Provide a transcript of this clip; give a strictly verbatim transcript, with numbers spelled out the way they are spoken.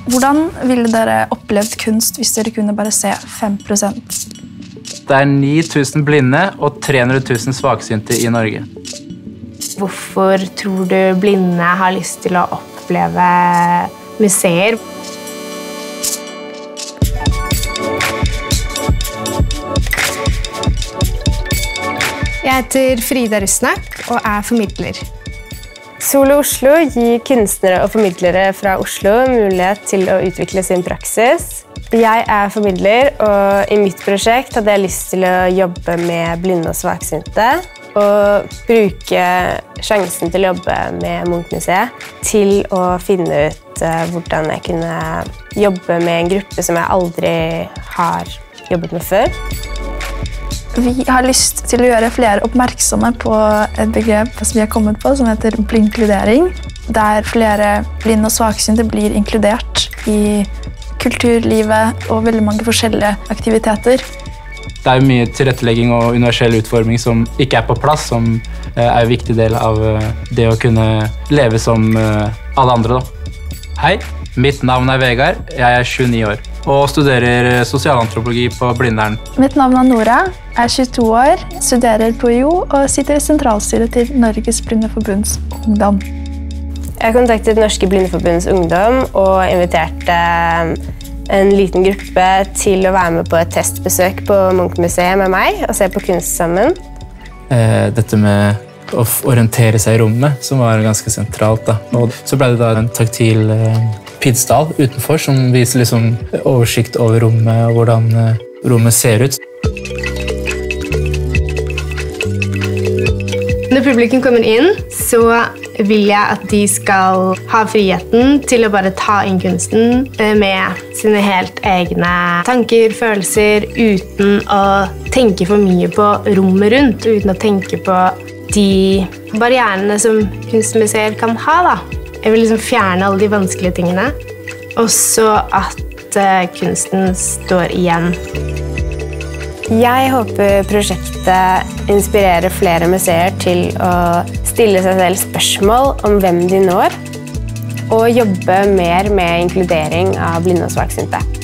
Hvordan ville dere opplevd kunst hvis dere kunne bare se fem prosent? Det er ni tusen blinde og tre hundre tusen svaksynte i Norge. Hvorfor tror du blinde har lyst til å oppleve museer? Jeg heter Frida Rusnak og er formidler. Solo Oslo gir kunstnere og formidlere fra Oslo mulighet til å utvikle sin praksis. Jeg er formidler, og i mitt prosjekt hadde jeg lyst til å jobbe med blinde og svaksynte og bruke sjansen til å jobbe med Munch-museet til å finne ut hvordan jeg kunne jobbe med en gruppe som jeg aldri har jobbet med før. Vi har lyst til å gjøre flere oppmerksomme på et begrep som vi har kommet på, som heter inkludering, der flere blinde og svaksynte blir inkludert i kulturlivet og veldig mange forskjellige aktiviteter. Det er mye tilrettelegging og universell utforming som ikke er på plass, som er en viktig del av det å kunne leve som alle andre. Hei, mitt navn er Vegard, jeg er tjueni år og studerer sosialantropologi på Blindern. Mitt navn er Nora, er tjueto år, studerer på U i O og sitter i sentralstyret til Norges Blindeforbunds Ungdom. Jeg kontaktet Norske Blindeforbunds Ungdom og inviterte en liten gruppe til å være med på et testbesøk på Munch-museet med meg og se på kunst sammen. Dette med å orientere seg i rommet, som var ganske sentralt. Da. Og så ble det da en taktil piedestal utenfor, som viser liksom oversikt over rommet og hvordan rommet ser ut. Når publikum kommer inn, så vil jeg at de skal ha friheten til å bare ta inn kunsten med sine helt egne tanker, følelser, uten å tenke for mye på rommet rundt, uten å tenke på de barrierene som kunstmuseer kan ha. Da. Jeg vil liksom fjerne alle de vanskelige tingene, og så at uh, kunsten står igjen. Jeg håper prosjektet inspirerer flere museer til å stille seg selv spørsmål om hvem de når, og jobbe mer med inkludering av blinde og svaksynte.